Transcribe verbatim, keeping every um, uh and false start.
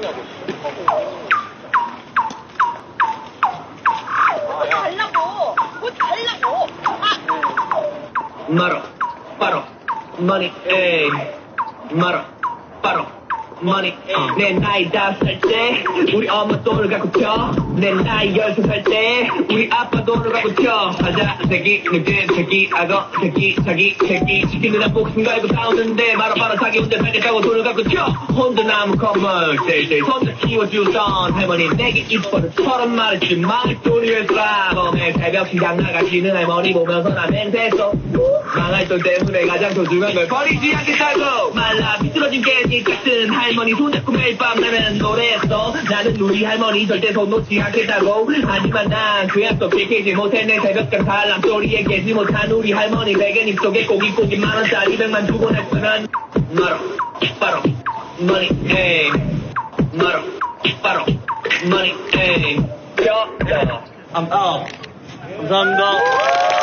하냐고. 뭐 달라고. 뭐 달라고. 아. 마로, 바로, money, 에이. 마로, 바로, money, 에이. 내 나이 다섯 살 때, 우리 엄마 돈을 갖고 튀어. 내 나이 열두 살 때, 우리 아빠 돈을 갖고 튀어. 하자, 새끼, 늑대, 새끼, 악어, 새끼, 자기, 새끼. 시키는 목숨 걸고 싸우는데, 바로 바로 자기 혼자 살겠다고 돈을 갖고 튀어. 혼자 남은 건물, 셀셀 혼자 키워주던 할머니 내게 이뻐서 서른 말했지 말돈이 왜 쏴. 밤에 새벽 시장 나가시는 할머니 보면서 나 맹세했어. 망할 돈 때문에 가장 소중한 걸 버리지 않겠다고. 말라 비뚤어진 깨지 같은 할머니 손잡고 매일 밤 나는 노래했어. 나는 우리 할머니 절대 손 놓지 않겠다고. 하지만 난 그 약속 지키지 못해. 내 새벽간 살람 소리에 깨지 못한 우리 할머니 베개 입속에 고깃고기 만원짜리 백만 두 번 했으면 마로 바로 money 에이 마로 바로 money 에이 야, 야. 아, 감사합니다.